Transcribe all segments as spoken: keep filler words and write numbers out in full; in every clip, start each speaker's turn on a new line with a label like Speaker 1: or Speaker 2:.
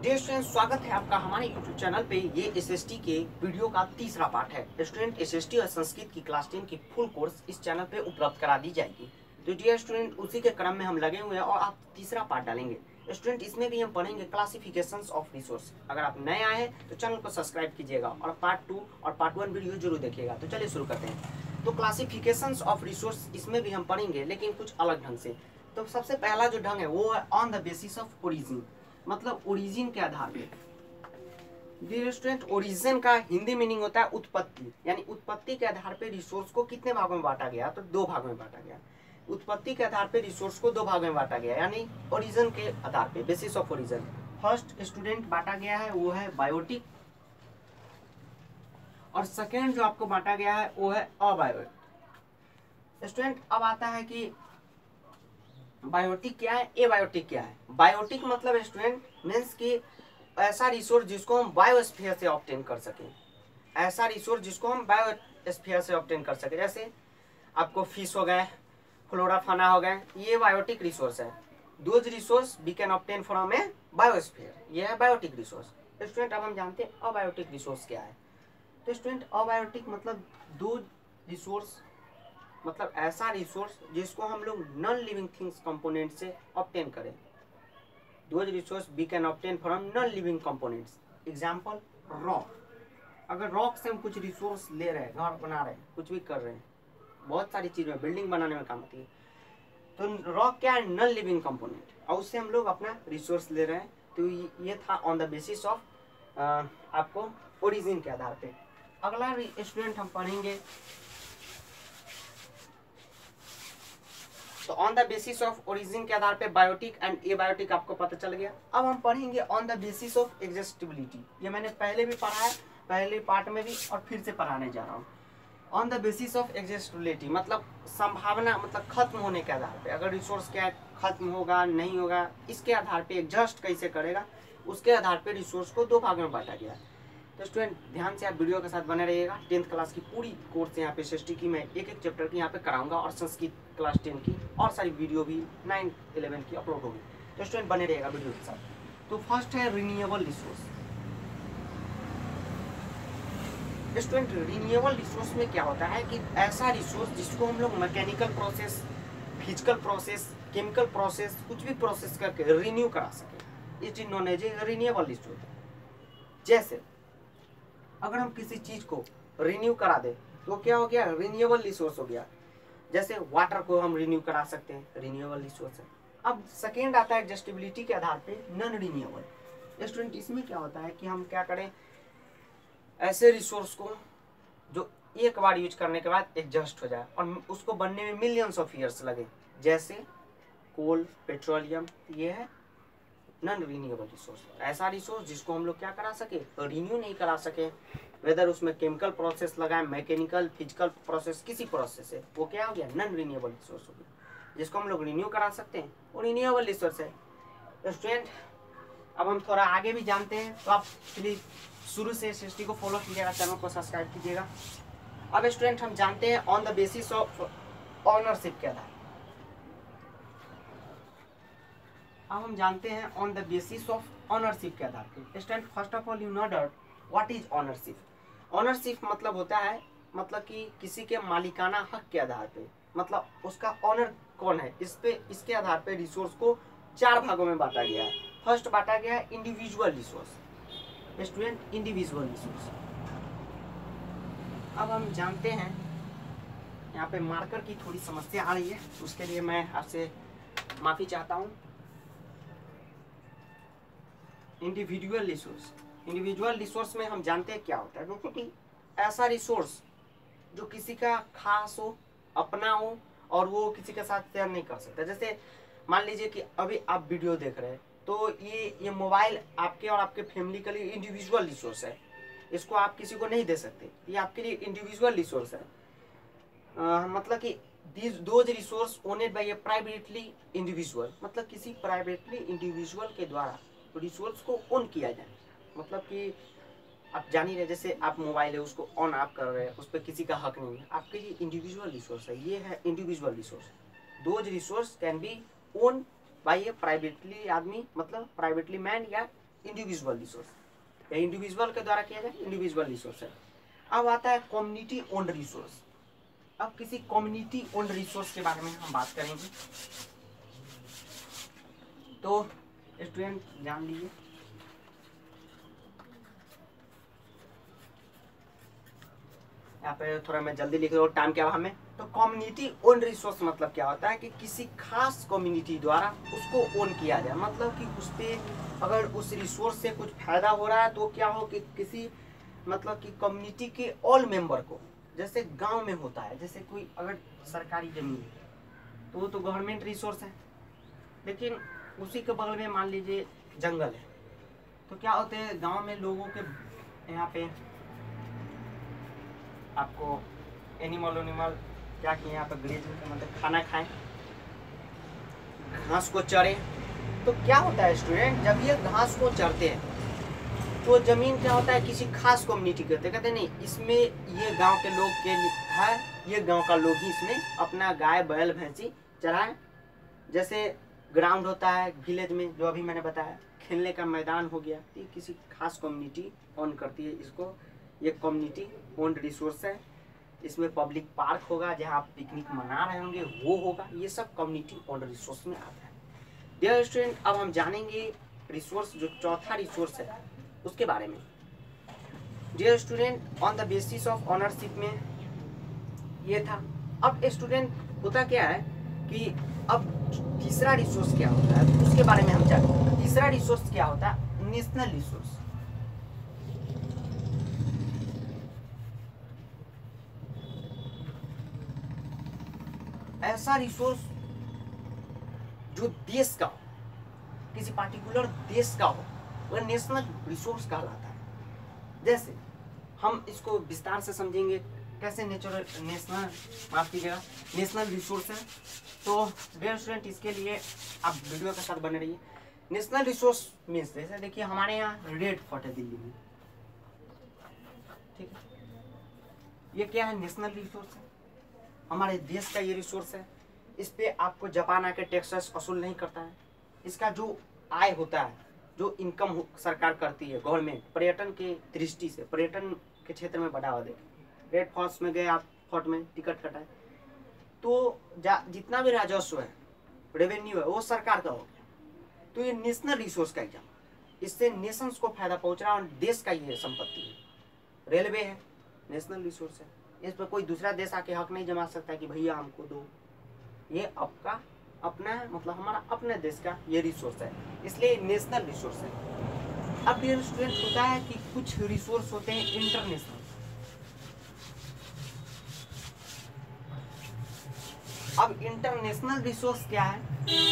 Speaker 1: Dear student, स्वागत है आपका हमारे यूट्यूब चैनल पे। ये एसएसटी के वीडियो का तीसरा पार्ट है। स्टूडेंट, एसएसटी और संस्कृत की क्लास टेन की फुल कोर्स इस चैनल पे उपलब्ध करा दी जाएगी। तो डियर स्टूडेंट, उसी के क्रम में हम लगे हुए हैं और आप तीसरा पार्ट डालेंगे। स्टूडेंट, इसमें भी हम पढ़ेंगे क्लासिफिकेशंस ऑफ रिसोर्स। अगर आप नए आए हैं तो चैनल को सब्सक्राइब कीजिएगा और पार्ट टू और पार्ट वन वीडियो जरूर देखिएगा। तो चलिए शुरू करते हैं। तो क्लासिफिकेशंस ऑफ रिसोर्स इसमें भी हम पढ़ेंगे, लेकिन कुछ अलग ढंग से। तो सबसे पहला जो ढंग है वो है on the basis of origin, मतलब ओरिजिन के आधार पे। डियर स्टूडेंट, ओरिजिन का हिंदी मीनिंग होता है उत्पत्ति, यानी उत्पत्ति के आधार पे रिसोर्स को कितने भागों में बांटा गया, तो दो भागों में बांटा गया। उत्पत्ति के आधार पे रिसोर्स को दो भागों में बांटा गया, यानी ओरिजिन के आधार पे, basis of origin. First student बांटा गया है वो है बायोटिक, और सेकेंड जो आपको बांटा गया है वो है अबायोटिक। स्टूडेंट, अब आता है कि बायोटिक क्या है, एबायोटिक क्या है। बायोटिक मतलब स्टूडेंट मीन्स कि ऐसा रिसोर्स जिसको हम बायोस्फीयर से ऑब्टेन कर सकें, ऐसा रिसोर्स जिसको हम बायोस्फीयर से ऑब्टेन कर सकें। जैसे आपको फिश हो गए, फ्लोरा फाना हो गए, ये बायोटिक रिसोर्स है। Those resource we can obtain from a biosphere, ये है बायोटिक रिसोर्स। स्टूडेंट, अब हम जानते हैं अबायोटिक रिसोर्स क्या है। तो स्टूडेंट, अबायोटिक मतलब दो रिसोर्स, मतलब ऐसा रिसोर्स जिसको हम लोग नॉन लिविंग थिंग्स कंपोनेंट से ऑब्टेन करें। Those resource we can obtain from non living components. Example rock. अगर रॉक से हम कुछ रिसोर्स ले रहे हैं, घर बना रहे हैं, कुछ भी कर रहे हैं, बहुत सारी चीज़ें बिल्डिंग बनाने में काम आती है, तो रॉक क्या है, नॉन लिविंग कंपोनेंट, और उससे हम लोग अपना रिसोर्स ले रहे हैं। तो ये था ऑन द बेसिस ऑफ आपको ओरिजिन के आधार पे। अगला स्टूडेंट हम पढ़ेंगे, तो on the basis of origin के आधार पे बायोटिक एंड एबायोटिक आपको पता चल गया। अब हम पढ़ेंगे on the basis of exhaustibility. ये मैंने पहले भी पढ़ा है, पहले पार्ट में भी, और फिर से पढ़ाने जा रहा हूँ। On the basis of exhaustibility मतलब संभावना, मतलब खत्म होने के आधार पे। अगर रिसोर्स क्या है, खत्म होगा नहीं होगा, इसके आधार पे एग्जस्ट कैसे करेगा, उसके आधार पे रिसोर्स को दो भागों में बांटा गया। तो स्टूडेंट, ध्यान से आप वीडियो के साथ बने रहिएगा। टेंथ क्लास की पूरी कोर्स यहाँ पे एसएसटी की मैं एक एक चैप्टर की यहाँ पे कराऊंगा, और संस्कृत क्लास टेन की और सारी वीडियो भी नाइन इलेवन की अपलोड होगी। तो स्टूडेंट बने रहिएगा वीडियो के साथ। तो फर्स्ट है renewable resource. Student, renewable resource में क्या होता है कि ऐसा रिसोर्स जिसको हम लोग mechanical process, physical process, chemical process, कुछ भी प्रोसेस करके रिन्यू करा सके, it is known as a renewable resource. जैसे अगर हम किसी चीज को रिन्यू करा दे तो क्या हो गया, रिन्यूएबल रिसोर्स हो गया। जैसे वाटर को हम रिन्यू करा सकते हैं, रिन्यूएबल रिसोर्स है। अब सेकेंड आता है एडजस्टेबिलिटी के आधार पे नॉन रिन्यूएबल। स्टूडेंट, इसमें क्या होता है कि हम क्या करें, ऐसे रिसोर्स को जो एक बार यूज करने के बाद एडजस्ट हो जाए और उसको बनने में मिलियंस ऑफ ईयर्स लगे, जैसे कोल, पेट्रोलियम, ये है नॉन रिन्यूएबल रिसोर्स। ऐसा रिसोर्स जिसको हम लोग क्या करा सके, रिन्यू नहीं करा सके, वेदर उसमें केमिकल प्रोसेस लगाए, मैकेनिकल, फिजिकल प्रोसेस, किसी प्रोसेस है, वो क्या हो गया, नॉन रिन्यूएबल रिसोर्स हो गया। जिसको हम लोग रिन्यू करा सकते हैं वो रिन्यूएबल रिसोर्स है। तो स्टूडेंट, अब हम थोड़ा आगे भी जानते हैं, तो आप प्लीज शुरू से एसएसटी को फॉलो कीजिएगा, चैनल को सब्सक्राइब कीजिएगा। अब स्टूडेंट, हम जानते हैं on the basis of ownership के आधार। अब हम जानते हैं on the basis of ownership के आधार पे। Student, first of all you know that what is ownership. Ownership मतलब होता है, मतलब कि किसी के मालिकाना हक के आधार पे, मतलब उसका ऑनर कौन है, इस पे, इसके आधार पे रिसोर्स को चार भागों में बांटा गया है। फर्स्ट बांटा गया है individual resource. Student, individual resource. अब हम जानते हैं, यहाँ पे मार्कर की थोड़ी समस्या आ रही है, उसके लिए मैं आपसे माफी चाहता हूँ। इंडिविजुअल रिसोर्स, इंडिविजुअल रिसोर्स में हम जानते हैं क्या होता है, क्योंकि ऐसा रिसोर्स जो किसी का खास हो, अपना हो, और वो किसी के साथ शेयर नहीं कर सकता। जैसे मान लीजिए कि अभी आप वीडियो देख रहे हैं, तो ये ये मोबाइल आपके और आपके फैमिली के लिए इंडिविजुअल रिसोर्स है, इसको आप किसी को नहीं दे सकते, ये आपके लिए इंडिविजुअल रिसोर्स है। आ, मतलब कि these those resource owned by a privately individual, मतलब किसी प्राइवेटली इंडिविजुअल के द्वारा रिसोर्स को ऑन किया जाए। मतलब कि आप जान ही रहे, जैसे आप मोबाइल है उसको ऑन आप कर रहे हैं, उस पर किसी का हक नहीं है, आपके लिए इंडिविजुअल रिसोर्स है, ये है individual resource. Those resource can be own by a privately आदमी, मतलब प्राइवेटली मैन या इंडिविजुअल रिसोर्स, या इंडिविजुअल के द्वारा किया जाए इंडिविजुअल रिसोर्स है। अब आता है कम्युनिटी ओन्ड रिसोर्स। अब किसी कम्युनिटी ओन्ड रिसोर्स के बारे में हम बात करेंगे। तो स्टूडेंट ध्यान लीजिए, यहाँ पे थोड़ा मैं जल्दी लिख रहा हूँ टाइम के अभाव में। तो कम्युनिटी ओन रिसोर्स मतलब क्या होता है कि किसी खास कम्युनिटी द्वारा उसको ओन किया जाए, मतलब कि उस पर अगर उस रिसोर्स से कुछ फायदा हो रहा है तो क्या हो कि किसी मतलब कि कम्युनिटी के ऑल मेंबर को, जैसे गांव में होता है, जैसे कोई अगर सरकारी जमीन है तो वो तो गवर्नमेंट रिसोर्स है, लेकिन उसी के बगल में मान लीजिए जंगल है, तो क्या होते हैं गांव में लोगों के यहाँ पे आपको एनिमल एनिमल क्या किए यहाँ पे ग्रेज मतलब खाना खाएं, घास को चरे। तो क्या होता है स्टूडेंट, जब ये घास को चरते हैं तो जमीन क्या होता है किसी खास कम्युनिटी के होते कहते नहीं, इसमें ये गांव के लोग के है, ये गांव का लोग ही इसमें अपना गाय बैल भैंसी चराएं। जैसे ग्राउंड होता है विलेज में, जो अभी मैंने बताया खेलने का मैदान हो गया, तो किसी खास कम्युनिटी ओन करती है इसको, ये कम्युनिटी ओन्ड रिसोर्स है। इसमें पब्लिक पार्क होगा जहाँ आप पिकनिक मना रहे होंगे, वो होगा, ये सब कम्युनिटी ओन्ड रिसोर्स में आता है। डियर स्टूडेंट, अब हम जानेंगे रिसोर्स जो चौथा रिसोर्स है उसके बारे में। Dear student, on the basis of ownership में ये था। अब स्टूडेंट होता क्या है कि अब तीसरा रिसोर्स क्या होता है उसके बारे में हम जानेंगे। तीसरा रिसोर्स क्या होता है, नेशनल रिसोर्स। ऐसा रिसोर्स जो देश का हो, किसी पार्टिकुलर देश का हो, वह नेशनल रिसोर्स कहलाता है। जैसे हम इसको विस्तार से समझेंगे कैसे नेचुरल नेशनल माफ कीजिएगा नेशनल रिसोर्स है। तो डियर स्टूडेंट, इसके लिए आप वीडियो के साथ बने रहिए। नेशनल रिसोर्स मीन्स जैसे देखिए हमारे यहाँ रेड फोर्ट है दिल्ली में, ठीक है, ये क्या है नेशनल रिसोर्स है, हमारे देश का ये रिसोर्स है। इस पे आपको जापान आके टैक्सेस वसूल नहीं करता है। इसका जो आय होता है, जो इनकम सरकार करती है गवर्नमेंट, पर्यटन के दृष्टि से पर्यटन के क्षेत्र में बढ़ावा देगी। रेड फोर्ट में गए आप, फोर्ट में टिकट कटाए, तो जितना भी राजस्व है, रेवेन्यू है, वो सरकार का हो गया। तो ये नेशनल रिसोर्स का एग्जाम, इससे नेशंस को फायदा पहुंच रहा है और देश का ये संपत्ति है। रेलवे है, नेशनल रिसोर्स है, इस पर कोई दूसरा देश आके हक नहीं जमा सकता कि भैया हमको दो, ये आपका अपना है, मतलब हमारा अपने देश का ये रिसोर्स है, इसलिए नेशनल रिसोर्स है। अब डियर स्टूडेंट होता है कि कुछ रिसोर्स होते हैं इंटरनेशनल। अब इंटरनेशनल रिसोर्स क्या है,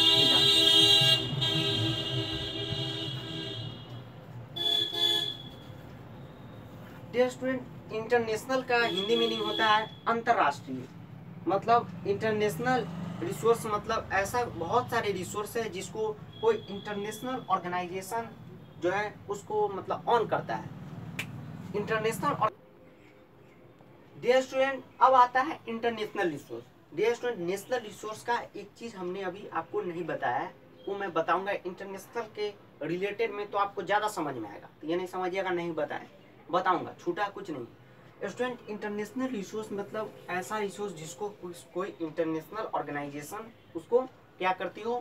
Speaker 1: डियर स्टूडेंट, इंटरनेशनल का हिंदी मीनिंग होता है अंतरराष्ट्रीय। मतलब इंटरनेशनल रिसोर्स मतलब ऐसा बहुत सारे रिसोर्स है जिसको कोई इंटरनेशनल ऑर्गेनाइजेशन जो है उसको मतलब ऑन करता है, इंटरनेशनल। डियर स्टूडेंट, अब आता है international resource. Dear student, national resource का एक चीज हमने अभी आपको नहीं बताया है, वो मैं बताऊंगा इंटरनेशनल के रिलेटेड में, तो आपको ज्यादा समझ में आएगा। तो ये नहीं समझिएगा नहीं बताएं, बताऊंगा, छूटा कुछ नहीं। स्टूडेंट, इंटरनेशनल रिसोर्स मतलब ऐसा रिसोर्स जिसको कोई इंटरनेशनल ऑर्गेनाइजेशन उसको क्या करती हो,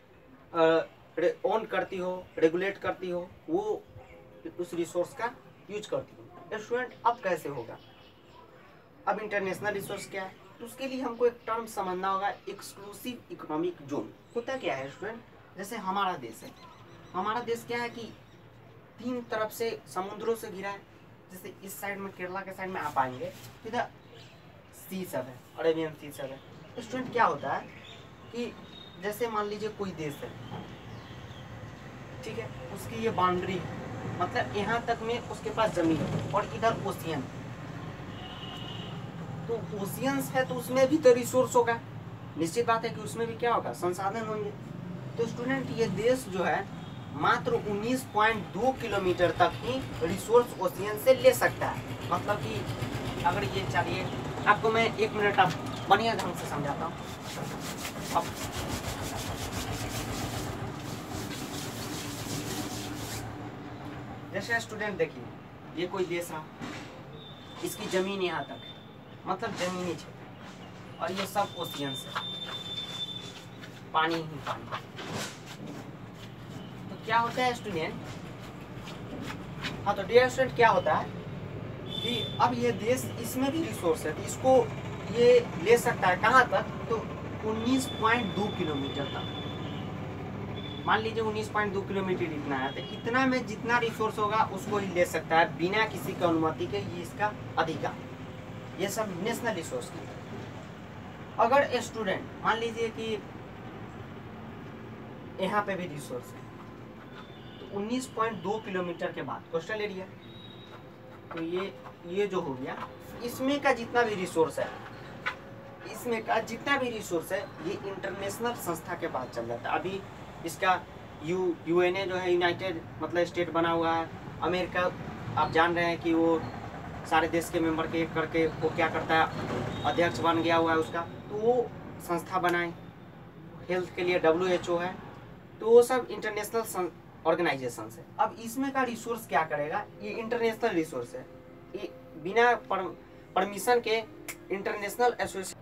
Speaker 1: ओन करती हो, रेगुलेट करती हो, वो उस रिसोर्स का यूज करती हो। स्टूडेंट, अब कैसे होगा, अब इंटरनेशनल रिसोर्स क्या है, तो उसके लिए हमको एक टर्म समझना होगा, एक्सक्लूसिव इकोनॉमिक जोन। होता क्या है स्टूडेंट, जैसे हमारा देश है, हमारा देश क्या है कि तीन तरफ से समुद्रों से घिरा है। जैसे इस साइड में केरला के साइड में आप आएंगे, इधर सी सब है, अरेबियन सी सब है। स्टूडेंट, क्या होता है कि जैसे मान लीजिए कोई देश है, ठीक है, उसकी ये बाउंड्री है, मतलब यहाँ तक में उसके पास जमीन है और इधर ओशियन। तो ओशियंस है तो उसमें भी तो रिसोर्स होगा, निश्चित बात है कि उसमें भी क्या होगा, संसाधन होंगे। तो स्टूडेंट, ये देश जो है मात्र उन्नीस पॉइंट दो किलोमीटर तक ही रिसोर्स ओशियन से ले सकता है। मतलब कि अगर ये चलिए आपको मैं एक मिनट अब बढ़िया ढंग से समझाता हूँ। अब जैसे स्टूडेंट देखिए, ये कोई देश है, इसकी जमीन यहाँ तक है, मतलब जमीनी क्षेत्र, और ये सब ओशियन है, पानी ही पानी। तो क्या होता है स्टूडेंट, हाँ तो डियर स्टूडेंट क्या होता है कि अब ये देश, इसमें भी रिसोर्स है, तो इसको ये ले सकता है कहाँ तक, तो उन्नीस पॉइंट दो किलोमीटर तक। मान लीजिए उन्नीस पॉइंट दो किलोमीटर इतना है, तो इतना में जितना रिसोर्स होगा उसको ही ले सकता है बिना किसी की अनुमति के, ये इसका अधिकार। ये सब नेशनल रिसोर्स है। अगर स्टूडेंट मान लीजिए कि यहाँ पे भी रिसोर्स है, तो उन्नीस पॉइंट दो किलोमीटर के बाद कोस्टल एरिया, तो ये ये जो हो गया, इसमें का जितना भी रिसोर्स है, इसमें का जितना भी रिसोर्स है, ये इंटरनेशनल संस्था के पास चल जाता है। अभी इसका यू यूएनए जो है, यूनाइटेड मतलब स्टेट बना हुआ है, अमेरिका आप जान रहे हैं कि वो सारे देश के मेंबर के एक करके वो क्या करता है, अध्यक्ष बन गया हुआ है उसका, तो वो संस्था बनाए हेल्थ के लिए, डब्ल्यू एच ओ है, तो वो सब इंटरनेशनल ऑर्गेनाइजेशन है। अब इसमें का रिसोर्स क्या करेगा, ये इंटरनेशनल रिसोर्स है, ये बिना परमिशन के इंटरनेशनल एसोसिएशन,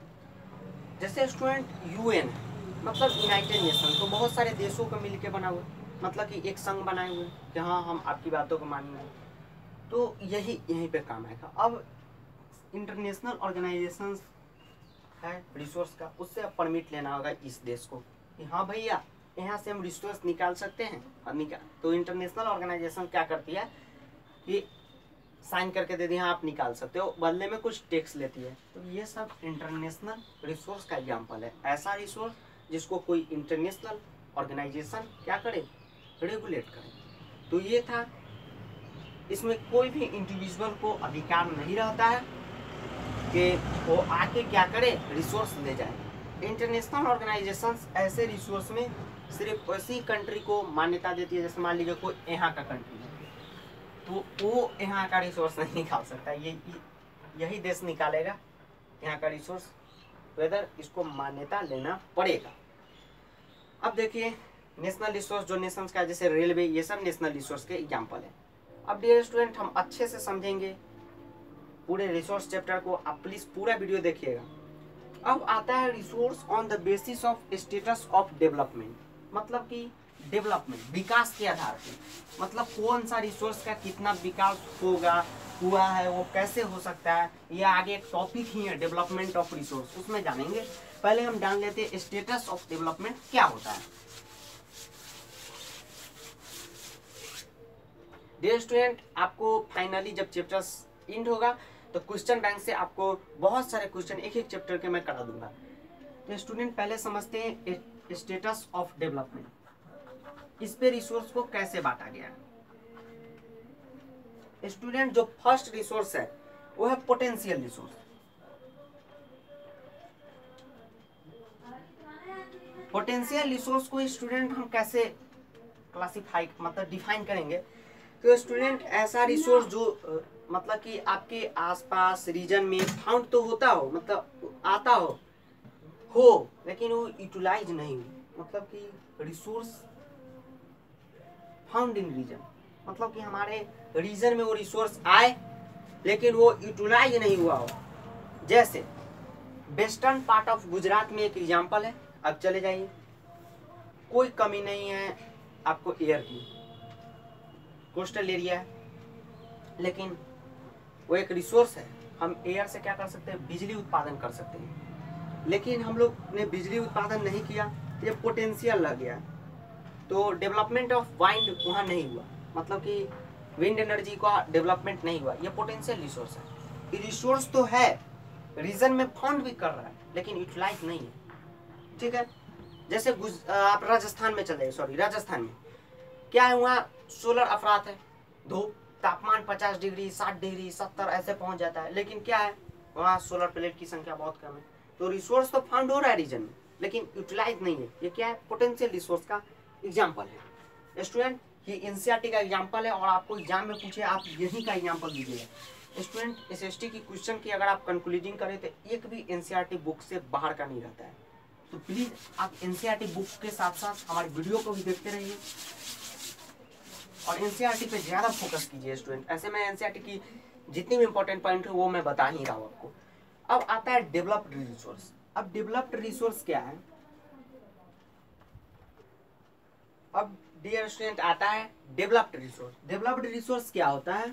Speaker 1: जैसे स्टूडेंट यूएन मतलब यूनाइटेड नेशन, तो बहुत सारे देशों को मिलके बना हुआ, मतलब कि एक संघ बनाए हुए कि हाँ हम आपकी बातों को मानेंगे, तो यही यहीं पे काम आएगा। अब इंटरनेशनल ऑर्गेनाइजेशन है रिसोर्स का, उससे अब परमिट लेना होगा इस देश को कि हाँ भैया यहाँ से हम रिसोर्स निकाल सकते हैं, और निकाल, तो इंटरनेशनल ऑर्गेनाइजेशन क्या करती है कि साइन करके दे दी हाँ आप निकाल सकते हो, बदले में कुछ टैक्स लेती है। तो ये सब इंटरनेशनल रिसोर्स का एग्जाम्पल है, ऐसा रिसोर्स जिसको कोई इंटरनेशनल ऑर्गेनाइजेशन क्या करे, रेगुलेट करे। तो ये था, इसमें कोई भी इंडिविजुअल को अधिकार नहीं रहता है कि वो आके क्या करे, रिसोर्स ले जाए। इंटरनेशनल ऑर्गेनाइजेशंस ऐसे रिसोर्स में सिर्फ ऐसी कंट्री को मान्यता देती है, जैसे मान लीजिए कोई यहाँ का कंट्री है, तो वो यहाँ का रिसोर्स नहीं निकाल सकता, ये यही देश निकालेगा यहाँ का रिसोर्स, वेदर इसको मान्यता लेना पड़ेगा। अब देखिए नेशनल रिसोर्स जो नेशंस का, जैसे रेलवे, ये सब नेशनल रिसोर्स के एग्जांपल है। अब डियर स्टूडेंट हम अच्छे से समझेंगे पूरे रिसोर्स चैप्टर को, आप प्लीज पूरा वीडियो देखिएगा। अब आता है resource on the basis of status of development, मतलब कि डेवलपमेंट विकास के आधार पर, मतलब कौन सा रिसोर्स का कितना विकास होगा, हुआ है, वो कैसे हो सकता है, ये आगे एक टॉपिक ही है डेवलपमेंट ऑफ रिसोर्स, उसमें जानेंगे। पहले हम जान लेते हैं स्टेटस ऑफ डेवलपमेंट क्या होता है। डियर स्टूडेंट आपको फाइनली जब चैप्टर्स एंड होगा तो क्वेश्चन बैंक से आपको बहुत सारे क्वेश्चन एक एक चैप्टर के मैं करा दूंगा। तो स्टूडेंट पहले समझते हैं स्टेटस ऑफ डेवलपमेंट, इस पे रिसोर्स को कैसे बांटा गया। स्टूडेंट जो फर्स्ट रिसोर्स है वो है पोटेंशियल रिसोर्स। पोटेंशियल रिसोर्स को स्टूडेंट हम कैसे क्लासिफाई मतलब डिफाइन करेंगे, तो स्टूडेंट ऐसा रिसोर्स जो मतलब कि आपके आसपास रीजन में फाउंड तो होता हो, मतलब आता हो हो लेकिन वो यूटिलाइज नहीं हो, मतलब कि रिसोर्स फाउंड इन रीजन, मतलब कि हमारे रीजन में वो रिसोर्स आए लेकिन वो यूटिलाइज नहीं हुआ हो। जैसे वेस्टर्न पार्ट ऑफ गुजरात में एक एग्जांपल है, अब चले जाइए, कोई कमी नहीं है आपको एयर की, कोस्टल एरिया है, लेकिन वो एक रिसोर्स है, हम एयर से क्या कर सकते हैं, बिजली उत्पादन कर सकते हैं, लेकिन हम लोग ने बिजली उत्पादन नहीं किया, ये पोटेंशियल लग गया, तो डेवलपमेंट ऑफ वाइंड वहाँ नहीं हुआ, मतलब कि विंड एनर्जी का डेवलपमेंट नहीं हुआ, ये पोटेंशियल रिसोर्स है। ये रिसोर्स तो है, रीजन में फाउंड भी कर रहा है लेकिन यूटिलाइज नहीं है, ठीक है। जैसे आप राजस्थान में चले, सॉरी राजस्थान में क्या है, वहाँ सोलर अफरात है, धूप तापमान पचास डिग्री साठ डिग्री सत्तर ऐसे पहुंच जाता है, लेकिन क्या है वहाँ सोलर प्लेट की संख्या बहुत कम है, तो रिसोर्स तो फाउंड हो रहा है रीजन में लेकिन यूटिलाइज नहीं है, ये क्या है, पोटेंशियल रिसोर्स का एग्जाम्पल है। स्टूडेंट ये एनसीईआरटी का एग्जाम्पल है और आपको एग्जाम में पूछे आप यही का एग्जाम्पल दीजिएगा। स्टूडेंट एसएसटी की क्वेश्चन की अगर आप कंक्लूडिंग करें तो एक भी एनसीईआरटी बुक से बाहर का नहीं रहता है, तो प्लीज आप एनसीईआरटी बुक के साथ साथ हमारे वीडियो को भी देखते रहिए। और एनसीईआरटी पे ज़्यादा फोकस कीजिए स्टूडेंट। ऐसे में एनसीईआरटी की जितनी भी इंपॉर्टेंट पॉइंट है वो मैं बता ही रहा हूँ आपको। अब आता है डेवलप्ड रिसोर्स। अब डेवलप्ड रिसोर्स क्या है? अब डियर स्टूडेंट आता है डेवलप्ड रिसोर्स। डेवलप्ड रिसोर्स क्या होता है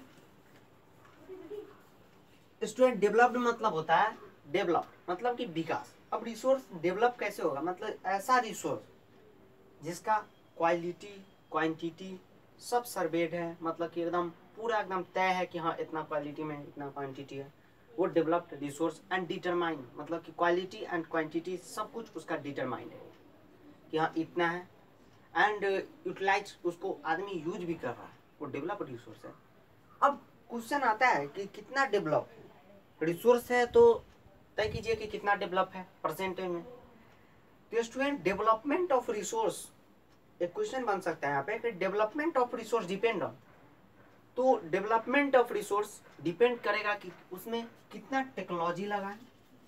Speaker 1: स्टूडेंट? डेवलप्ड मतलब होता है डेवलप्ड मतलब कि विकास। अब रिसोर्स डेवलप कैसे होगा? मतलब ऐसा रिसोर्स जिसका क्वालिटी क्वांटिटी सब सर्वेड है, मतलब कि एकदम पूरा एकदम तय है कि हाँ इतना क्वालिटी में इतना क्वांटिटी है, वो डेवलप्ड रिसोर्स। एंड डिटरमाइन मतलब कि क्वालिटी एंड क्वांटिटी सब कुछ उसका डिटरमाइंड है कि हाँ इतना है, एंड यूटिलाइज उसको आदमी यूज भी कर रहा है, वो डेवलप्ड रिसोर्स है। अब क्वेश्चन आता है कि कितना डेवलप रिसोर्स है, तो तय कीजिए कि कितना डेवलप है परसेंटेज में। तो स्टूडेंट डेवलपमेंट ऑफ रिसोर्स एक क्वेश्चन बन सकता है यहाँ पे कि development of resource depend on. तो डेवलपमेंट ऑफ रिसोर्स डिपेंड करेगा कि उसमें कितना टेक्नोलॉजी लगा है,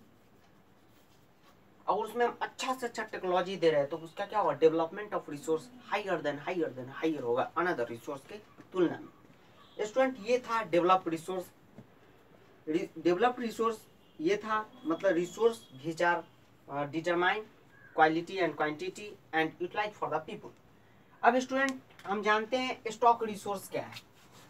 Speaker 1: और उसमें हम अच्छा से अच्छा टेक्नोलॉजी दे रहे हैं तो उसका क्या होगा? Development of resource higher than higher than higher होगा अनदर रिसोर्स के तुलना में। स्टूडेंट ये था डेवलप्ड रिसोर्स। डेवलप्ड रिसोर्स ये था मतलब resource which are determine quality and quantity and utilise for the people. अब स्टूडेंट हम जानते हैं स्टॉक रिसोर्स क्या है।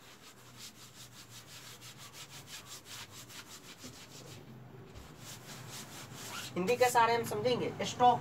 Speaker 1: हिंदी के सारे हम समझेंगे। स्टॉक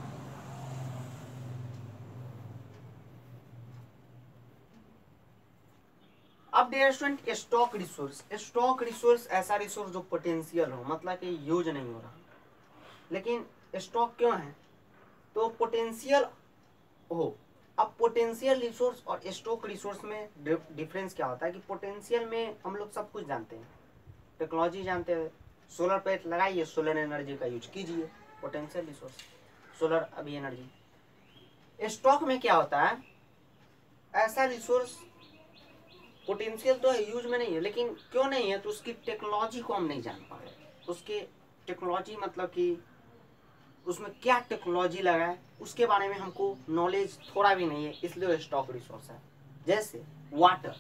Speaker 1: अब dear student stock resource. Stock resource ऐसा रिसोर्स जो पोटेंशियल हो, मतलब कि यूज नहीं हो रहा। लेकिन स्टॉक क्यों है? तो पोटेंशियल हो। अब पोटेंशियल रिसोर्स और स्टॉक रिसोर्स में डिफरेंस क्या होता है कि पोटेंशियल में हम लोग सब कुछ जानते हैं, टेक्नोलॉजी जानते हैं, सोलर प्लेट लगाइए, सोलर एनर्जी का यूज कीजिए, पोटेंशियल रिसोर्स सोलर अभी एनर्जी। स्टॉक में क्या होता है? ऐसा रिसोर्स पोटेंशियल तो है, यूज में नहीं है, लेकिन क्यों नहीं है? तो उसकी टेक्नोलॉजी को हम नहीं जान पा रहे। उसके टेक्नोलॉजी मतलब कि उसमें क्या टेक्नोलॉजी लगा है उसके बारे में हमको नॉलेज थोड़ा भी नहीं है, इसलिए स्टॉक रिसोर्स है। जैसे वाटर।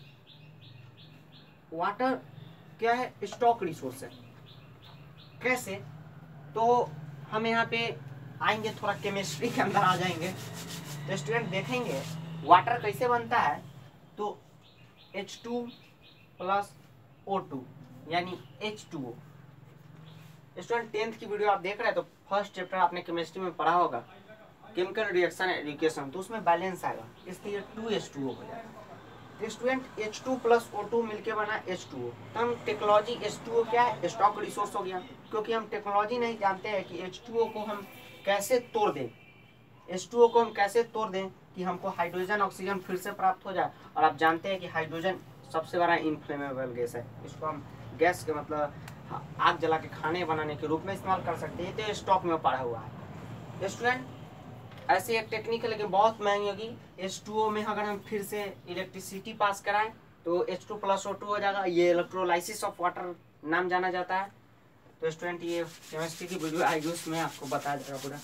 Speaker 1: वाटर क्या है? स्टॉक रिसोर्स है। कैसे? तो हम यहाँ पे आएंगे, थोड़ा केमिस्ट्री के अंदर आ जाएंगे तो स्टूडेंट देखेंगे वाटर कैसे बनता है। तो H two plus O two यानी H two O. Student tenth की वीडियो आप देख रहे हैं तो फर्स्ट चैप्टर आपने केमिस्ट्री में पढ़ा होगा, केमिकल रिएक्शन एजुकेशन, तो उसमें बैलेंस आएगा, इसलिए टू एच टू ओ हो जाएगा। तो student H two plus O two मिलकर बना एच टू ओ। तो हम टेक्नोलॉजी एच टू ओ क्या है? स्टॉक रिसोर्स हो गया, क्योंकि हम टेक्नोलॉजी नहीं जानते हैं कि एच टू ओ को हम कैसे तोड़ दें। एच टू ओ को हम कैसे तोड़ दें कि हमको हाइड्रोजन ऑक्सीजन फिर से प्राप्त हो जाए। और आप जानते हैं कि हाइड्रोजन सबसे बड़ा इनफ्लेमेबल गैस है, इसको हम गैस के मतलब आग जला के खाने बनाने के रूप में इस्तेमाल कर सकते हैं। तो स्टॉक में पड़ा हुआ है। स्टूडेंट ऐसे एक टेक्निक है लेकिन बहुत महंगी होगी। एच टू ओ में अगर हम फिर से इलेक्ट्रिसिटी पास कराएं तो H two plus O two हो जाएगा। ये इलेक्ट्रोलाइसिस ऑफ वाटर नाम जाना जाता है। तो स्टूडेंट ये केमिस्ट्री की वीडियो आएगी उसमें आपको बताया जाएगा पूरा।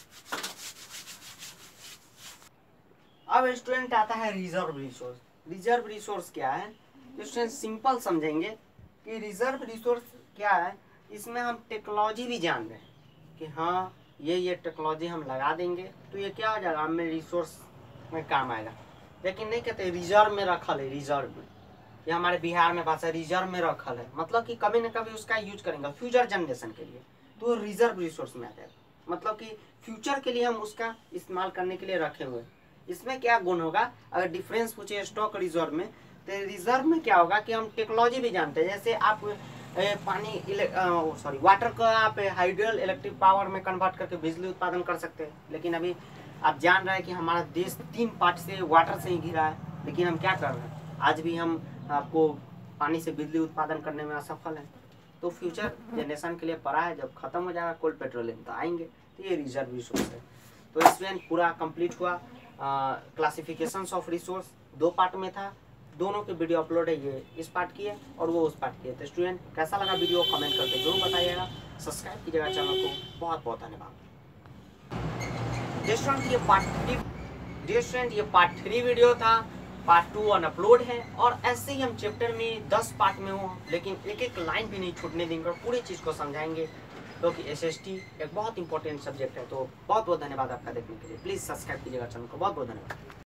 Speaker 1: अब स्टूडेंट आता है रिजर्व रिसोर्स। रिजर्व रिसोर्स क्या है? स्टूडेंट सिंपल समझेंगे कि रिजर्व रिसोर्स क्या है। इसमें हम टेक्नोलॉजी भी जान रहे हैं कि हाँ ये ये टेक्नोलॉजी हम लगा देंगे तो ये क्या हो जाएगा, हमें रिसोर्स में काम आएगा। लेकिन नहीं कहते रिजर्व में रखल है, रिजर्व में, ये हमारे बिहार में भाषा रिजर्व में रखल है, मतलब कि कभी न कभी उसका यूज करेंगे फ्यूचर जनरेशन के लिए, तो रिजर्व रिसोर्स में आ जाएगा। मतलब कि फ्यूचर के लिए हम उसका इस्तेमाल करने के लिए रखे हुए। इसमें क्या गुण होगा? अगर डिफरेंस पूछे स्टॉक रिजर्व में, तो रिजर्व में क्या होगा कि हम टेक्नोलॉजी भी जानते हैं। जैसे आप ए, पानी सॉरी वाटर को आप हाइड्रोल इलेक्ट्रिक पावर में कन्वर्ट करके बिजली उत्पादन कर सकते हैं। लेकिन अभी आप जान रहे हैं कि हमारा देश तीन पार्ट से वाटर से ही घिरा है, लेकिन हम क्या कर रहे हैं, आज भी हम आपको पानी से बिजली उत्पादन करने में असफल हैं। तो फ्यूचर जनरेशन के लिए पड़ा है, जब खत्म हो जाएगा कोल पेट्रोलियम तो आएंगे। तो ये रिजर्व रिसोर्स है। तो स्टूडेंट पूरा कंप्लीट हुआ। क्लासिफिकेशंस ऑफ रिसोर्स दो पार्ट में था, दोनों के वीडियो अपलोड है, ये इस पार्ट की है और वो उस पार्ट की है। तो स्टूडेंट कैसा लगा वीडियो कमेंट करके जरूर बताइएगा, सब्सक्राइब कीजिएगा चैनल को। बहुत बहुत धन्यवाद। स्टूडेंट ये पार्ट थ्री स्टूडेंट ये पार्ट थ्री वीडियो था पार्ट टू ऑन अपलोड है, और ऐसे ही हम चैप्टर में दस पार्ट में हो, लेकिन एक एक लाइन भी नहीं छूटने देंगे और पूरी चीज़ को समझाएंगे, क्योंकि एस एस टी एक बहुत इंपॉर्टेंट सब्जेक्ट है। तो बहुत बहुत धन्यवाद आपका देखने के लिए। प्लीज़ सब्सक्राइब कीजिएगा चैनल को। बहुत बहुत धन्यवाद।